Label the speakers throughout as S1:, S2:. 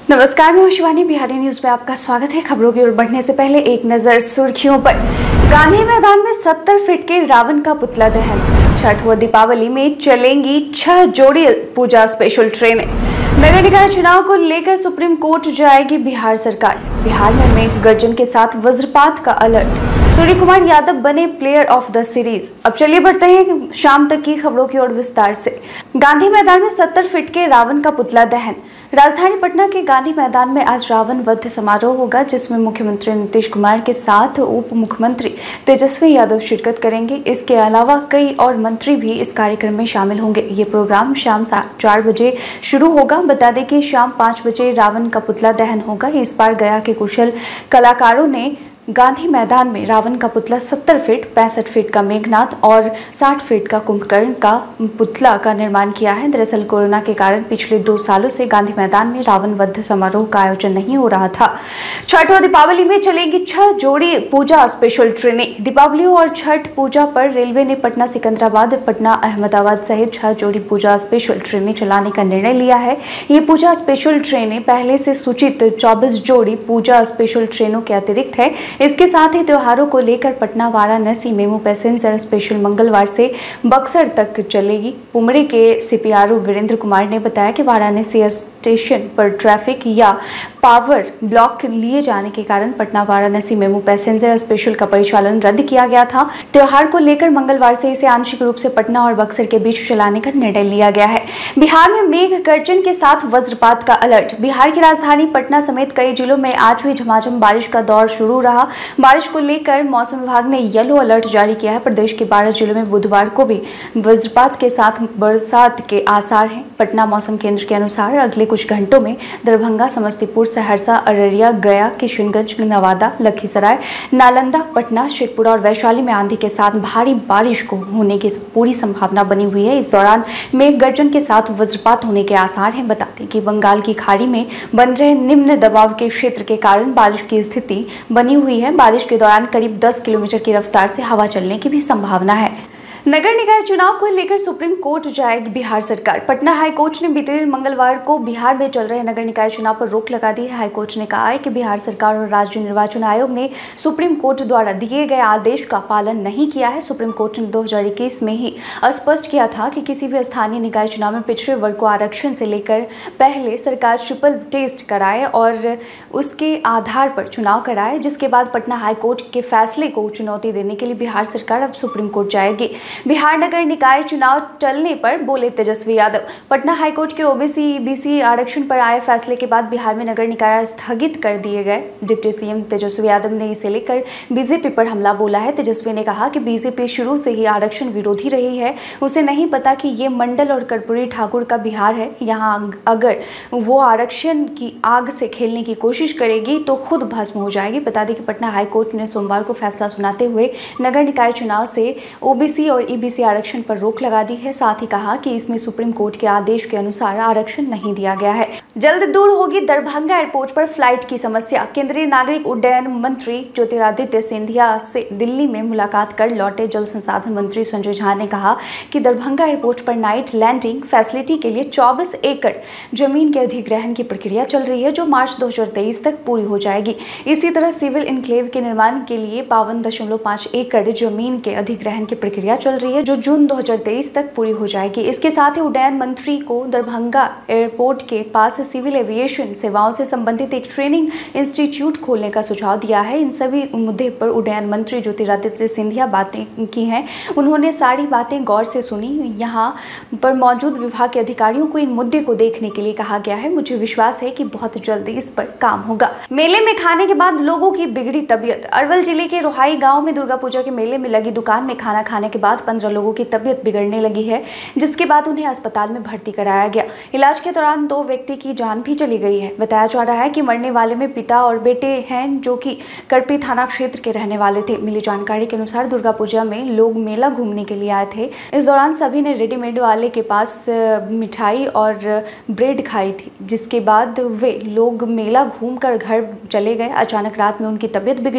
S1: नमस्कार, मैं शिवानी। बिहारी न्यूज में आपका स्वागत है। खबरों की ओर बढ़ने से पहले एक नजर सुर्खियों पर। गांधी मैदान में 70 फीट के रावण का पुतला दहन। छठ व दीपावली में चलेंगी 6 जोड़ी पूजा स्पेशल ट्रेनें। नगर निकाय चुनाव को लेकर सुप्रीम कोर्ट जाएगी बिहार सरकार। बिहार में मेघ गर्जन के साथ वज्रपात का अलर्ट। सूर्य कुमार यादव बने प्लेयर ऑफ द सीरीज। अब चलिए बढ़ते हैं शाम तक की खबरों की ओर विस्तार से। गांधी मैदान में 70 फीट के रावण का पुतला दहन। राजधानी पटना के गांधी मैदान में आज रावण वध समारोह होगा, जिसमें मुख्यमंत्री नीतीश कुमार के साथ उप मुख्यमंत्री तेजस्वी यादव शिरकत करेंगे। इसके अलावा कई और मंत्री भी इस कार्यक्रम में शामिल होंगे। ये प्रोग्राम शाम 4 बजे शुरू होगा। बता दें कि शाम 5 बजे रावण का पुतला दहन होगा। इस बार गया के कुशल कलाकारों ने गांधी मैदान में रावण का पुतला 70 फीट, 65 फीट का मेघनाथ और 60 फीट का कुंभकर्ण का पुतला का निर्माण किया है। दरअसल कोरोना के कारण पिछले 2 सालों से गांधी मैदान में रावण वध समारोह का आयोजन नहीं हो रहा था। छठ और दीपावली में चलेगी 6 जोड़ी पूजा स्पेशल ट्रेनें। दीपावली और छठ पूजा पर रेलवे ने पटना सिकंदराबाद, पटना अहमदाबाद सहित 6 जोड़ी पूजा स्पेशल ट्रेनें चलाने का निर्णय लिया है। ये पूजा स्पेशल ट्रेनें पहले से सूचित 24 जोड़ी पूजा स्पेशल ट्रेनों के अतिरिक्त है। इसके साथ ही त्योहारों को लेकर Patna Varanasi MEMU passenger special मंगलवार से बक्सर तक चलेगी। पुमरी के सीपीआरओ वीरेंद्र कुमार ने बताया कि वाराणसी स्टेशन पर ट्रैफिक या पावर ब्लॉक लिए जाने के कारण Patna Varanasi MEMU passenger special का परिचालन रद्द किया गया था। त्योहार को लेकर मंगलवार से इसे आंशिक रूप से पटना और बक्सर के बीच चलाने का निर्णय लिया गया है। बिहार में मेघ गर्जन के साथ वज्रपात का अलर्ट। बिहार की राजधानी पटना समेत कई जिलों में आज भी झमाझम बारिश का दौर शुरू रहा। बारिश को लेकर मौसम विभाग ने येलो अलर्ट जारी किया है। प्रदेश के 12 जिलों में बुधवार को भी वज्रपात के साथ बरसात के आसार हैं। पटना मौसम केंद्र के अनुसार अगले कुछ घंटों में दरभंगा, समस्तीपुर, सहरसा, अररिया, गया, किशनगंज, नवादा, लखीसराय, नालंदा, पटना, शेखपुरा और वैशाली में आंधी के साथ भारी बारिश को होने की पूरी संभावना बनी हुई है। इस दौरान मेघ गर्जन के साथ वज्रपात होने के आसार हैं। बताते हैं कि बंगाल की खाड़ी में बन रहे निम्न दबाव के क्षेत्र के कारण बारिश की स्थिति बनी हुई है। बारिश के दौरान करीब 10 किलोमीटर की रफ्तार से हवा चलने की भी संभावना है। नगर निकाय चुनाव को लेकर सुप्रीम कोर्ट जाएगी बिहार सरकार। पटना हाईकोर्ट ने बीते दिन मंगलवार को बिहार में चल रहे नगर निकाय चुनाव पर रोक लगा दी है। हाईकोर्ट ने कहा है कि बिहार सरकार और राज्य निर्वाचन आयोग ने सुप्रीम कोर्ट द्वारा दिए गए आदेश का पालन नहीं किया है। सुप्रीम कोर्ट ने 2021 में ही स्पष्ट किया था कि किसी भी स्थानीय निकाय चुनाव में पिछड़े वर्ग को आरक्षण से लेकर पहले सरकार ट्रिपल टेस्ट कराए और उसके आधार पर चुनाव कराए, जिसके बाद पटना हाईकोर्ट के फैसले को चुनौती देने के लिए बिहार सरकार अब सुप्रीम कोर्ट जाएगी। बिहार नगर निकाय चुनाव टलने पर बोले तेजस्वी यादव। पटना हाईकोर्ट के ओबीसी ईबीसी आरक्षण पर आए फैसले के बाद बिहार में नगर निकाय स्थगित कर दिए गए। डिप्टी सीएम तेजस्वी यादव ने इसे लेकर बीजेपी पर हमला बोला है। तेजस्वी ने कहा कि बीजेपी शुरू से ही आरक्षण विरोधी रही है। उसे नहीं पता कि ये मंडल और कर्पूरी ठाकुर का बिहार है। यहाँ अगर वो आरक्षण की आग से खेलने की कोशिश करेगी तो खुद भस्म हो जाएगी। बता दें कि पटना हाईकोर्ट ने सोमवार को फैसला सुनाते हुए नगर निकाय चुनाव से ओबीसी और ईबीसी आरक्षण पर रोक लगा दी है। साथ ही कहा कि इसमें सुप्रीम कोर्ट के आदेश के अनुसार आरक्षण नहीं दिया गया है। जल्द दूर होगी दरभंगा एयरपोर्ट पर फ्लाइट की समस्या। केंद्रीय नागरिक उड्डयन मंत्री ज्योतिरादित्य सिंधिया से दिल्ली में मुलाकात कर लौटे जल संसाधन मंत्री संजय झा ने कहा कि दरभंगा एयरपोर्ट पर नाइट लैंडिंग फैसिलिटी के लिए 24 एकड़ जमीन के अधिग्रहण की प्रक्रिया चल रही है, जो मार्च 2023 तक पूरी हो जाएगी। इसी तरह सिविल इनक्लेव के निर्माण के लिए 52.5 एकड़ जमीन के अधिग्रहण की प्रक्रिया चल रही है, जो जून 2023 तक पूरी हो जाएगी। इसके साथ ही उड्डयन मंत्री को दरभंगा एयरपोर्ट के पास सिविल एविएशन सेवाओं से संबंधित एक ट्रेनिंग इंस्टीट्यूट खोलने का सुझाव दिया है। इन सभी मुद्दे पर उड्डयन मंत्री ज्योतिरादित्य सिंधिया बातें की हैं। उन्होंने सारी बातें गौर से सुनी। यहाँ पर मौजूद विभाग के अधिकारियों को इन मुद्दे को देखने के लिए कहा गया है। मुझे विश्वास है कि बहुत जल्द इस पर काम होगा। मेले में खाने के बाद लोगों की बिगड़ी तबीयत। अरवल जिले के रोहाई गाँव में दुर्गा पूजा के मेले में लगी दुकान में खाना खाने के बाद 15 लोगों की तबीयत बिगड़ने लगी है, जिसके बाद उन्हें अस्पताल में भर्ती कराया गया। इलाज के दौरान 2 व्यक्ति की जान भी चली गई है। बताया जा रहा है कि मरने वाले में पिता और बेटे हैं, जो कि करपी थाना क्षेत्र के रहने वाले थे। मिली जानकारी के अनुसार दुर्गा पूजा में लोग मेला घूमने के लिए आए थे। इस दौरान सभी ने रेडीमेड वाले के पास मिठाई और ब्रेड खाई थी, जिसके बाद वे लोग मेला घूमकर घर चले गए। अचानक रात में उनकी तबीयत बिगड़ी।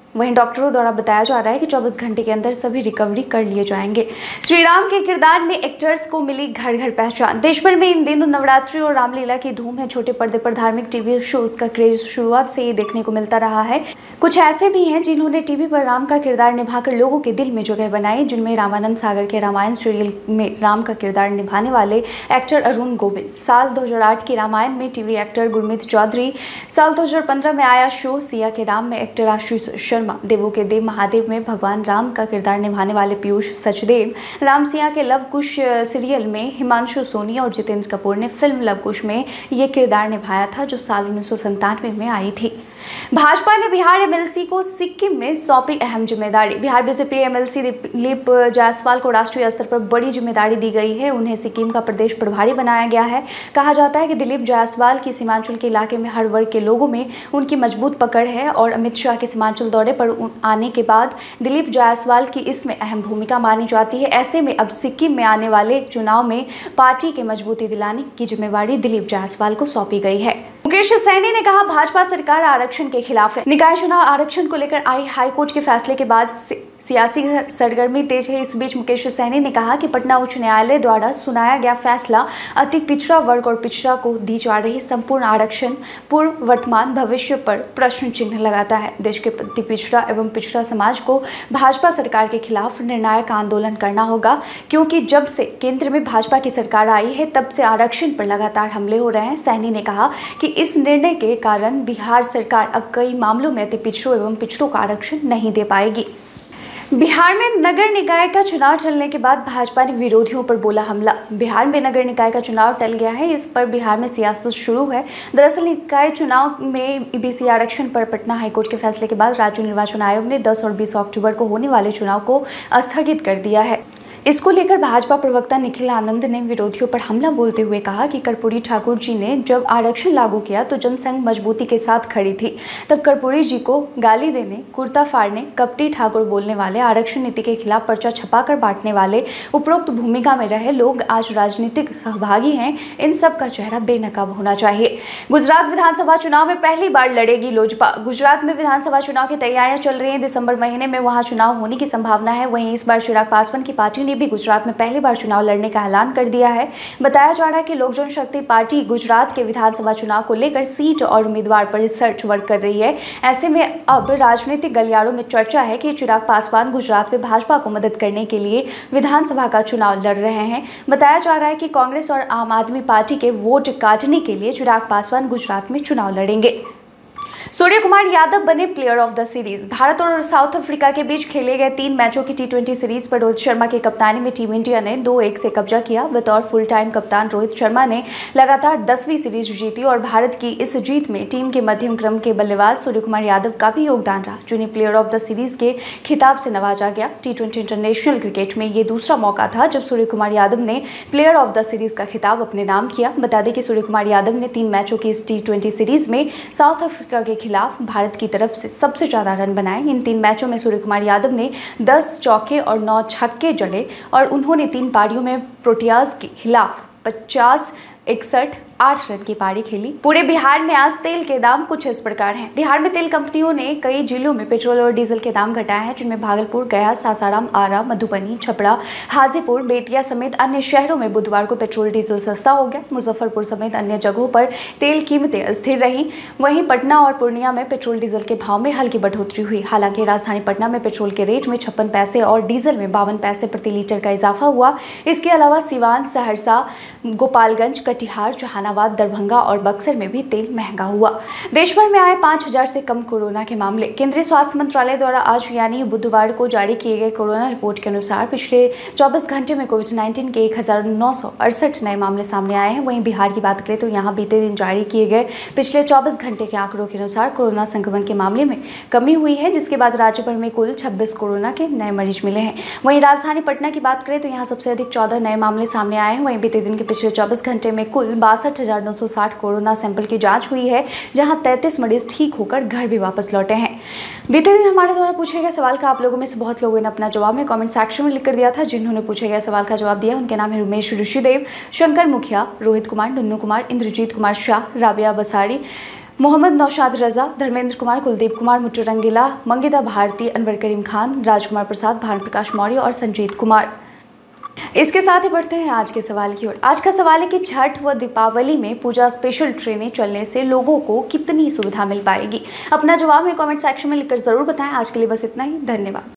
S1: वहीं डॉक्टरों द्वारा बताया जा रहा है कि 24 घंटे के अंदर सभी रिकवरी कर लिए जाएंगे। श्री राम के किरदार में एक्टर्स को मिली घर घर पहचान। देश भर में इन दिनों नवरात्रि और रामलीला की धूम है। छोटे पर्दे पर धार्मिक टीवी शोज का क्रेज शुरुआत से ही देखने को मिलता रहा है। कुछ ऐसे भी हैं जिन्होंने टीवी पर राम का किरदार निभाकर लोगों के दिल में जगह बनाई, जिनमें रामानंद सागर के रामायण सीरियल में राम का किरदार निभाने वाले एक्टर अरुण गोविल, साल 2008 की रामायण में टीवी एक्टर गुरमीत चौधरी, साल 2015 में आया शो सिया के राम में एक्टर आशीष शर्मा, देवों के देव महादेव में भगवान राम का किरदार निभाने वाले पीयूष सचदेव, राम सिया के लव कुश सीरियल में हिमांशु सोनी और जितेंद्र कपूर ने फिल्म लव कुश में ये किरदार निभाया था, जो साल 1997 में आई थी। भाजपा ने बिहार एमएलसी को सिक्किम में सौंपी अहम जिम्मेदारी। बिहार बीजेपी एमएलसी दिलीप जायसवाल को राष्ट्रीय स्तर पर बड़ी जिम्मेदारी दी गई है। उन्हें सिक्किम का प्रदेश प्रभारी बनाया गया है। कहा जाता है कि दिलीप जायसवाल की सीमांचल के इलाके में हर वर्ग के लोगों में उनकी मजबूत पकड़ है और अमित शाह के सीमांचल दौरे पर आने के बाद दिलीप जायसवाल की इसमें अहम भूमिका मानी जाती है। ऐसे में अब सिक्किम में आने वाले चुनाव में पार्टी के मजबूती दिलाने की जिम्मेदारी दिलीप जायसवाल को सौंपी गई है। मुकेश सहनी ने कहा, भाजपा सरकार आरक्षण के खिलाफ है। निकाय चुनाव आरक्षण को लेकर आई हाईकोर्ट के फैसले के बाद सियासी सरगर्मी तेज है। इस बीच मुकेश सहनी ने कहा कि पटना उच्च न्यायालय द्वारा सुनाया गया फैसला अति पिछड़ा वर्ग और पिछड़ा को दी जा रही संपूर्ण आरक्षण पूर्व, वर्तमान, भविष्य पर प्रश्न चिन्ह लगाता है। देश के अति पिछड़ा एवं पिछड़ा समाज को भाजपा सरकार के खिलाफ निर्णायक आंदोलन करना होगा, क्योंकि जब से केंद्र में भाजपा की सरकार आई है तब से आरक्षण पर लगातार हमले हो रहे हैं। सहनी ने कहा कि इस निर्णय के कारण बिहार सरकार अब कई मामलों में अति पिछड़ों एवं पिछड़ों का आरक्षण नहीं दे पाएगी। बिहार में नगर निकाय का चुनाव चलने के बाद भाजपा ने विरोधियों पर बोला हमला। बिहार में नगर निकाय का चुनाव टल गया है, इस पर बिहार में सियासत शुरू है। दरअसल निकाय चुनाव में ईबीसी आरक्षण पर पटना हाईकोर्ट के फैसले के बाद राज्य निर्वाचन आयोग ने 10 और 20 अक्टूबर को होने वाले चुनाव को स्थगित कर दिया है। इसको लेकर भाजपा प्रवक्ता निखिल आनंद ने विरोधियों पर हमला बोलते हुए कहा कि कर्पूरी ठाकुर जी ने जब आरक्षण लागू किया तो जनसंघ मजबूती के साथ खड़ी थी। तब कर्पूरी जी को गाली देने, कुर्ता फाड़ने, कपटी ठाकुर बोलने वाले, आरक्षण नीति के खिलाफ पर्चा छपाकर बांटने वाले उपरोक्त भूमिका में रहे लोग आज राजनीतिक सहभागी हैं। इन सब का चेहरा बेनकाब होना चाहिए। गुजरात विधानसभा चुनाव में पहली बार लड़ेगी लोजपा। गुजरात में विधानसभा चुनाव की तैयारियां चल रही हैं। दिसंबर महीने में वहां चुनाव होने की संभावना है। वहीं इस बार चिराग पासवान की पार्टी ने भी गुजरात में पहली बार चुनाव लड़ने का ऐलान कर दिया है। बताया जा रहा है कि लोक जनशक्ति पार्टी गुजरात के विधानसभा चुनाव को लेकर सीट और उम्मीदवार पर रिसर्च वर्क कर रही है। ऐसे में अब राजनीतिक गलियारों में चर्चा है कि चिराग पासवान गुजरात में भाजपा को मदद करने के लिए विधानसभा का चुनाव लड़ रहे हैं। बताया जा रहा है कि कांग्रेस और आम आदमी पार्टी के वोट काटने के लिए चिराग पासवान गुजरात में चुनाव लड़ेंगे। सूर्य कुमार यादव बने player of the series. Bharat और साउथ अफ्रीका के बीच खेले गए 3 मैचों की टी20 सीरीज पर रोहित शर्मा की कप्तानी में टीम इंडिया ने 2-1 से कब्जा किया। बतौर फुल टाइम कप्तान रोहित शर्मा ने लगातार 10वीं सीरीज जीती और भारत की इस जीत में टीम के मध्यम क्रम के बल्लेबाज सूर्य कुमार यादव का भी योगदान रहा, जिन्हें प्लेयर ऑफ द सीरीज के खिताब से नवाजा गया। टी20 इंटरनेशनल क्रिकेट में ये दूसरा मौका था जब सूर्य कुमार यादव ने प्लेयर ऑफ द सीरीज का खिताब अपने नाम किया। बता दें कि सूर्य कुमार यादव ने 3 मैचों की इस टी20 सीरीज में साउथ अफ्रीका के खिलाफ भारत की तरफ से सबसे ज्यादा रन बनाए। इन 3 मैचों में सूर्य कुमार यादव ने 10 चौके और 9 छक्के जड़े और उन्होंने 3 पारियों में प्रोटियाज के खिलाफ 50, 61, 8 रन की पारी खेली। पूरे बिहार में आज तेल के दाम कुछ इस प्रकार हैं। बिहार में तेल कंपनियों ने कई जिलों में पेट्रोल और डीजल के दाम घटाए हैं, जिनमें भागलपुर, गया, सासाराम, आरा, मधुबनी, छपरा, हाजीपुर, बेतिया समेत अन्य शहरों में बुधवार को पेट्रोल डीजल सस्ता हो गया। मुजफ्फरपुर समेत अन्य जगहों पर तेल कीमतें स्थिर रहीं। वहीं पटना और पूर्णिया में पेट्रोल डीजल के भाव में हल्की बढ़ोतरी हुई। हालांकि राजधानी पटना में पेट्रोल के रेट में 56 पैसे और डीजल में 52 पैसे प्रति लीटर का इजाफा हुआ। इसके अलावा सिवान, सहरसा, गोपालगंज, कटिहार, जहानाबाद, दरभंगा और बक्सर में भी तेल महंगा हुआ। देश भर में आए 5000 से कम कोरोना के मामले। केंद्रीय स्वास्थ्य मंत्रालय द्वारा आज यानी बुधवार को जारी किए गए कोरोना रिपोर्ट के अनुसार पिछले 24 घंटे में कोविड-19 के 1968 नए मामले सामने आए हैं। वहीं बिहार की बात करें तो यहाँ बीते दिन जारी किए गए पिछले 24 घंटे के आंकड़ों के अनुसार कोरोना संक्रमण के मामले में कमी हुई है, जिसके बाद राज्य भर में कुल 26 कोरोना के नए मरीज मिले हैं। वहीं राजधानी पटना की बात करें तो यहाँ सबसे अधिक 14 नए मामले सामने आए हैं। वहीं बीते दिन के पिछले 24 घंटे में कुल 62,960 कोरोना सैंपल की जांच हुई है, जहां 33 मरीज ठीक होकर घर भी वापस लौटे हैं। बीते दिन हमारे द्वारा पूछे गए सवाल का आप लोगों में से बहुत लोगों ने अपना जवाब में कमेंट सेक्शन में लिखकर दिया था। जिन्होंने पूछे गए सवाल का जवाब दिया उनके नाम है रुमेश ऋषिदेव, शंकर मुखिया, रोहित कुमार, नुन्नू कुमार, इंद्रजीत कुमार शाह, राबिया बसारी, मोहम्मद नौशाद रजा, धर्मेंद्र कुमार, कुलदीप कुमार, मुट्टू रंगीला, मंगिता भारती, अनवर करीम खान, राजकुमार प्रसाद, भानु प्रकाश मौर्य और संजीत कुमार। इसके साथ ही बढ़ते हैं आज के सवाल की ओर। आज का सवाल है कि छठ व दीपावली में पूजा स्पेशल ट्रेनें चलने से लोगों को कितनी सुविधा मिल पाएगी। अपना जवाब हमें कमेंट सेक्शन में लिखकर जरूर बताएं। आज के लिए बस इतना ही, धन्यवाद।